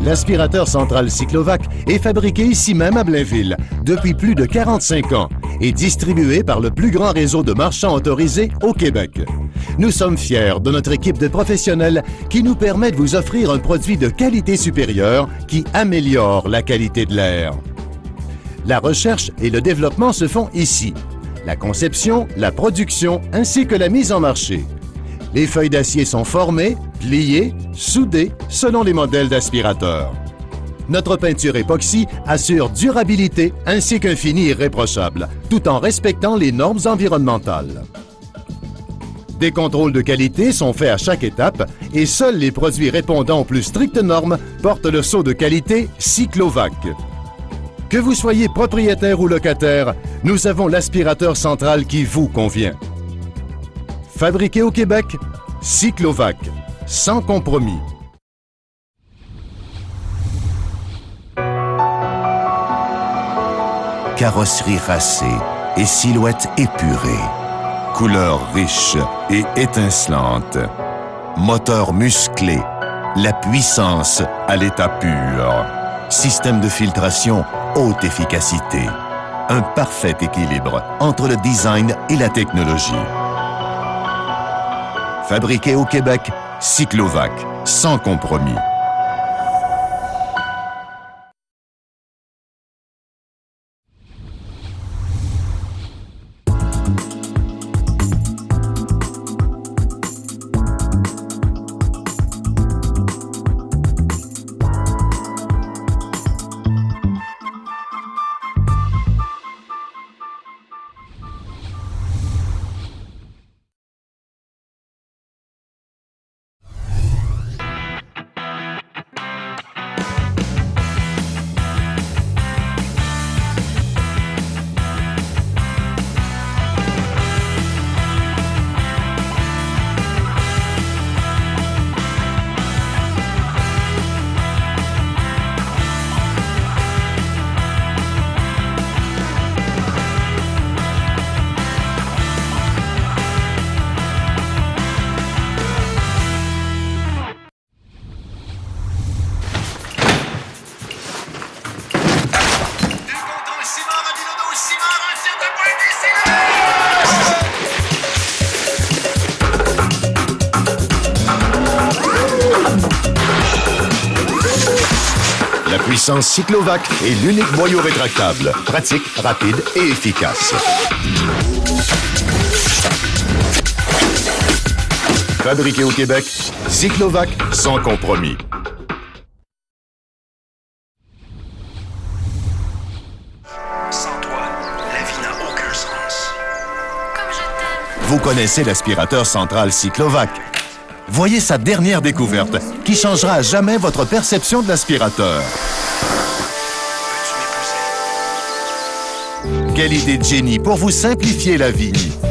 L'aspirateur central Cyclovac est fabriqué ici même à Blainville depuis plus de 45 ans et distribué par le plus grand réseau de marchands autorisés au Québec. Nous sommes fiers de notre équipe de professionnels qui nous permet de vous offrir un produit de qualité supérieure qui améliore la qualité de l'air. La recherche et le développement se font ici. La conception, la production ainsi que la mise en marché. Les feuilles d'acier sont formées, pliées, soudées selon les modèles d'aspirateurs. Notre peinture époxy assure durabilité ainsi qu'un fini irréprochable, tout en respectant les normes environnementales. Des contrôles de qualité sont faits à chaque étape et seuls les produits répondant aux plus strictes normes portent le sceau de qualité Cyclovac. Que vous soyez propriétaire ou locataire, nous avons l'aspirateur central qui vous convient. Fabriqué au Québec, Cyclovac, sans compromis. Carrosserie racée et silhouette épurée. Couleurs riches et étincelantes. Moteur musclé. La puissance à l'état pur. Système de filtration haute efficacité. Un parfait équilibre entre le design et la technologie. Fabriqué au Québec, Cyclovac, sans compromis. La puissance Cyclovac est l'unique boyau rétractable, pratique, rapide et efficace. Fabriqué au Québec, Cyclovac sans compromis. Sans toi, la vie n'a aucun sens. Comme je t'aime. Vous connaissez l'aspirateur central Cyclovac. Voyez sa dernière découverte qui changera à jamais votre perception de l'aspirateur. Veux-tu m'épouser? Quelle idée de génie pour vous simplifier la vie.